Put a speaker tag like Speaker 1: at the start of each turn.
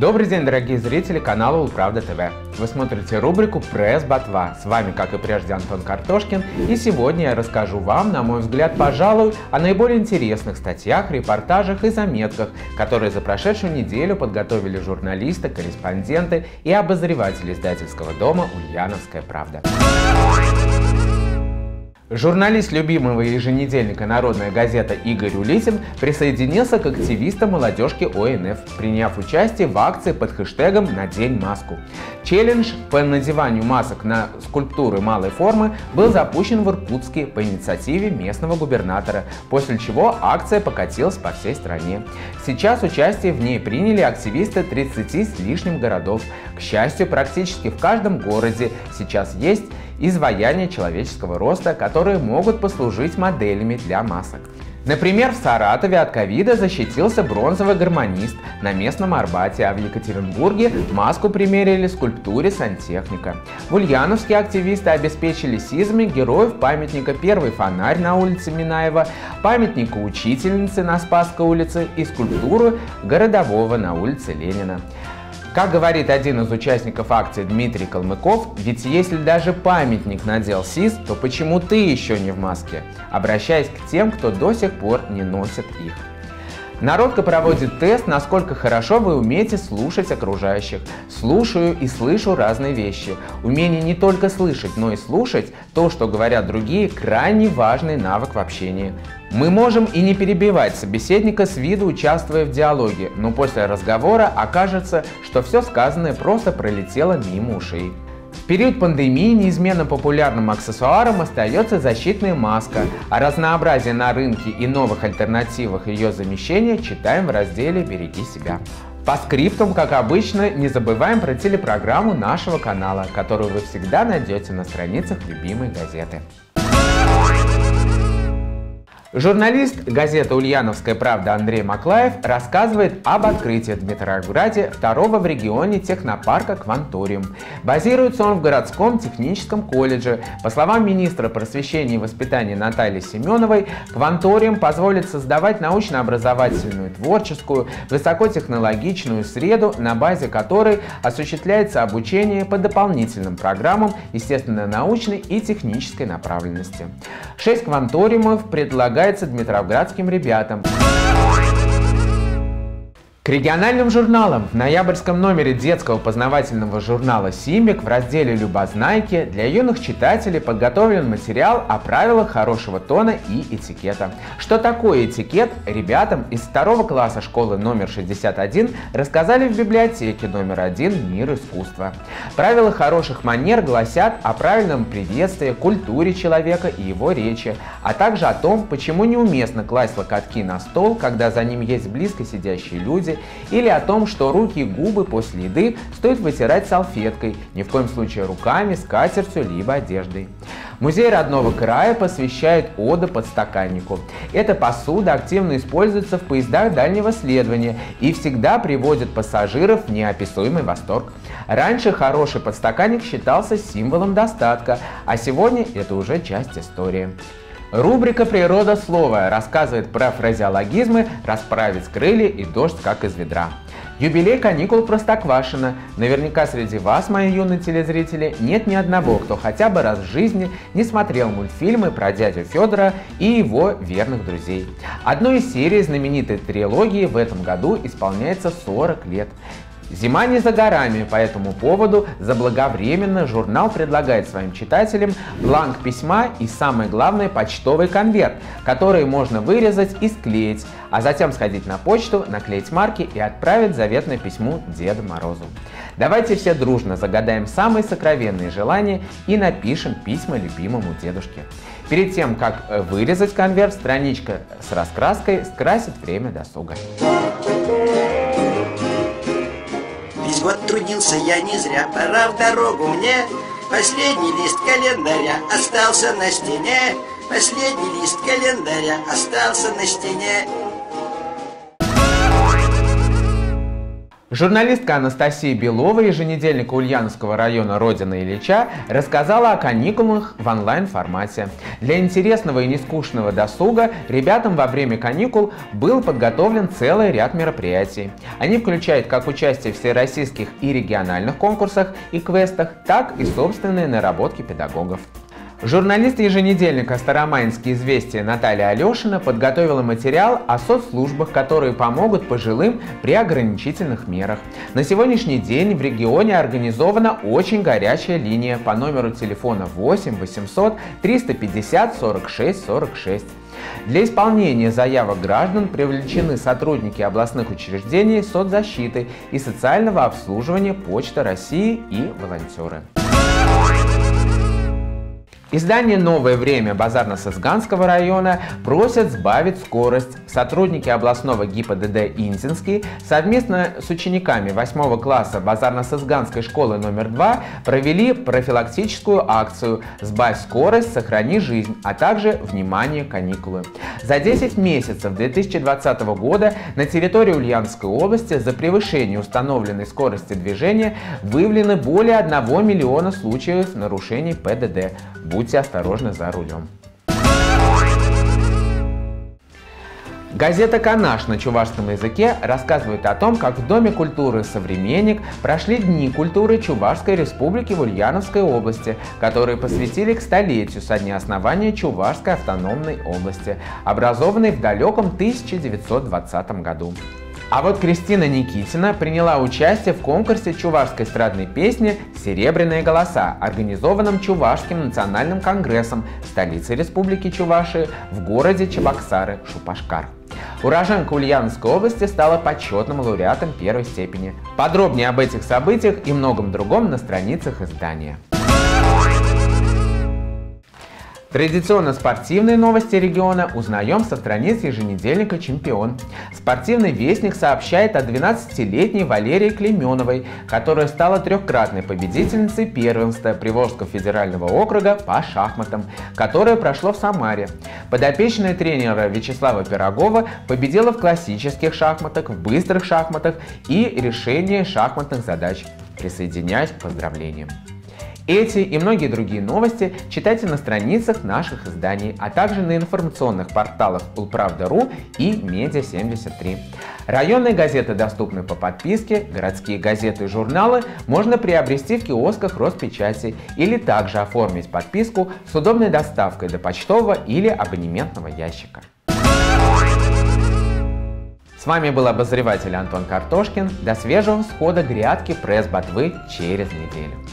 Speaker 1: Добрый день, дорогие зрители канала Улправда ТВ. Вы смотрите рубрику «Пресс-ботва». С вами, как и прежде, Антон Картошкин. И сегодня я расскажу вам, на мой взгляд, пожалуй, о наиболее интересных статьях, репортажах и заметках, которые за прошедшую неделю подготовили журналисты, корреспонденты и обозреватели издательского дома «Ульяновская правда». Журналист любимого еженедельника «Народная газета» Игорь Улитин присоединился к активистам молодежки ОНФ, приняв участие в акции под хэштегом «Надень маску». Челлендж по надеванию масок на скульптуры малой формы был запущен в Иркутске по инициативе местного губернатора, после чего акция покатилась по всей стране. Сейчас участие в ней приняли активисты 30 с лишним городов. К счастью, практически в каждом городе сейчас есть изваяния человеческого роста, которые могут послужить моделями для масок. Например, в Саратове от ковида защитился бронзовый гармонист на местном Арбате, а в Екатеринбурге маску примерили скульптуре сантехника. В Ульяновске активисты обеспечили сизами героев памятника «Первый фонарь» на улице Минаева, памятника учительницы на Спасской улице и скульптуру городового на улице Ленина. Как говорит один из участников акции Дмитрий Калмыков, ведь если даже памятник надел СИЗ, то почему ты еще не в маске? Обращаясь к тем, кто до сих пор не носит их. Народка проводит тест, насколько хорошо вы умеете слушать окружающих. Слушаю и слышу разные вещи. Умение не только слышать, но и слушать то, что говорят другие, крайне важный навык в общении. Мы можем и не перебивать собеседника с виду, участвуя в диалоге, но после разговора окажется, что все сказанное просто пролетело мимо ушей. В период пандемии неизменно популярным аксессуаром остается защитная маска. О разнообразии на рынке и новых альтернативах ее замещения читаем в разделе «Береги себя». По скриптум, как обычно, не забываем про телепрограмму нашего канала, которую вы всегда найдете на страницах любимой газеты. Журналист газеты «Ульяновская правда» Андрей Маклаев рассказывает об открытии в Дмитровграде второго в регионе технопарка «Кванториум». Базируется он в городском техническом колледже. По словам министра просвещения и воспитания Натальи Семеновой, «Кванториум» позволит создавать научно-образовательную, творческую, высокотехнологичную среду, на базе которой осуществляется обучение по дополнительным программам естественно-научной и технической направленности. 6 кванториумов предлагают дмитровградским ребятам. К региональным журналам в ноябрьском номере детского познавательного журнала «Симбик» в разделе «Любознайки» для юных читателей подготовлен материал о правилах хорошего тона и этикета. Что такое этикет, ребятам из 2 класса школы номер 61 рассказали в библиотеке номер 1 «Мир искусства». Правила хороших манер гласят о правильном приветствии, культуре человека и его речи, а также о том, почему неуместно класть локотки на стол, когда за ним есть близко сидящие люди, или о том, что руки и губы после еды стоит вытирать салфеткой, ни в коем случае руками, скатертью либо одеждой. Музей родного края посвящает оду подстаканнику. Эта посуда активно используется в поездах дальнего следования и всегда приводит пассажиров в неописуемый восторг. Раньше хороший подстаканник считался символом достатка, а сегодня это уже часть истории. Рубрика «Природа слова» рассказывает про фразеологизмы «расправить крылья» и «дождь как из ведра». Юбилей каникул Простоквашино. Наверняка среди вас, мои юные телезрители, нет ни одного, кто хотя бы раз в жизни не смотрел мультфильмы про дядю Федора и его верных друзей. Одной из серий знаменитой трилогии в этом году исполняется 40 лет. Зима не за горами, по этому поводу заблаговременно журнал предлагает своим читателям бланк письма и, самое главное, почтовый конверт, который можно вырезать и склеить, а затем сходить на почту, наклеить марки и отправить заветное письмо Деду Морозу. Давайте все дружно загадаем самые сокровенные желания и напишем письма любимому дедушке. Перед тем, как вырезать конверт, страничка с раскраской скрасит время досуга.
Speaker 2: Вот трудился я не зря, пора в дорогу мне. Последний лист календаря остался на стене. Последний лист календаря остался на стене.
Speaker 1: Журналистка Анастасия Белова еженедельника Ульяновского района «Родина Ильича» рассказала о каникулах в онлайн-формате. Для интересного и нескучного досуга ребятам во время каникул был подготовлен целый ряд мероприятий. Они включают как участие в всероссийских и региональных конкурсах и квестах, так и собственные наработки педагогов. Журналист еженедельника «Старомаинские известия» Наталья Алешина подготовила материал о соцслужбах, которые помогут пожилым при ограничительных мерах. На сегодняшний день в регионе организована очень горячая линия по номеру телефона 8 800 350 46 46. Для исполнения заявок граждан привлечены сотрудники областных учреждений соцзащиты и социального обслуживания Почты России и волонтеры. Издание «Новое время» Базарно-Сызганского района просят сбавить скорость. Сотрудники областного ГИБДД Инзинский совместно с учениками 8 класса Базарно-Сызганской школы номер 2 провели профилактическую акцию «Сбавь скорость, сохрани жизнь», а также «Внимание, каникулы». За 10 месяцев 2020 года на территории Ульяновской области за превышение установленной скорости движения выявлены более 1 миллиона случаев нарушений ПДД. Будьте осторожны за рулем. Газета «Канаш» на чувашском языке рассказывает о том, как в Доме культуры «Современник» прошли Дни культуры Чувашской Республики в Ульяновской области, которые посвятили к столетию со дня основания Чувашской автономной области, образованной в далеком 1920 году. А вот Кристина Никитина приняла участие в конкурсе чувашской эстрадной песни «Серебряные голоса», организованном Чувашским национальным конгрессом столицы Республики Чувашия в городе Чебоксары, Шупашкар. Уроженка Ульяновской области стала почетным лауреатом первой степени. Подробнее об этих событиях и многом другом на страницах издания. Традиционно спортивные новости региона узнаем со страниц еженедельника «Чемпион». Спортивный вестник сообщает о 12-летней Валерии Клейменовой, которая стала трехкратной победительницей первенства Приволжского федерального округа по шахматам, которое прошло в Самаре. Подопечная тренера Вячеслава Пирогова победила в классических шахматах, в быстрых шахматах и решении шахматных задач. Присоединяюсь к поздравлениям. Эти и многие другие новости читайте на страницах наших изданий, а также на информационных порталах Улправда.ру и Медиа73. Районные газеты доступны по подписке, городские газеты и журналы можно приобрести в киосках Роспечати или также оформить подписку с удобной доставкой до почтового или абонементного ящика. С вами был обозреватель Антон Картошкин. До свежего всхода грядки пресс-ботвы через неделю.